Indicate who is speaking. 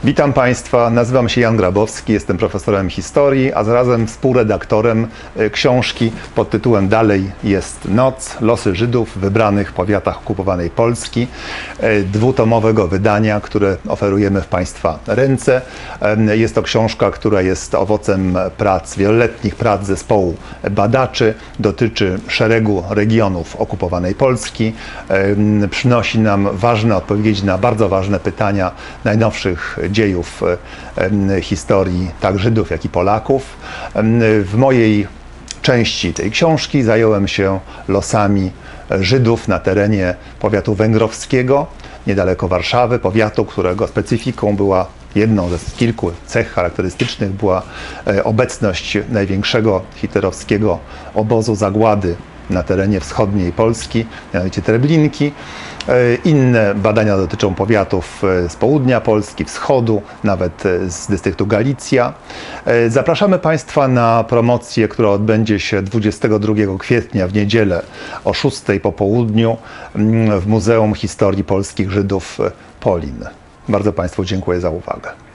Speaker 1: Witam Państwa, nazywam się Jan Grabowski, jestem profesorem historii, a zarazem współredaktorem książki pod tytułem Dalej jest noc. Losy Żydów w wybranych powiatach okupowanej Polski. Dwutomowego wydania, które oferujemy w Państwa ręce. Jest to książka, która jest owocem wieloletnich prac zespołu badaczy. Dotyczy szeregu regionów okupowanej Polski. Przynosi nam ważne odpowiedzi na bardzo ważne pytania najnowszych dziejów historii tak Żydów, jak i Polaków. W mojej części tej książki zająłem się losami Żydów na terenie powiatu węgrowskiego, niedaleko Warszawy, powiatu, którego specyfiką była, jedną z kilku cech charakterystycznych była obecność największego hitlerowskiego obozu zagłady na terenie wschodniej Polski, mianowicie Treblinki. Inne badania dotyczą powiatów z południa Polski, wschodu, nawet z dystryktu Galicja. Zapraszamy Państwa na promocję, która odbędzie się 22 kwietnia w niedzielę o 6 po południu w Muzeum Historii Polskich Żydów Polin. Bardzo Państwu dziękuję za uwagę.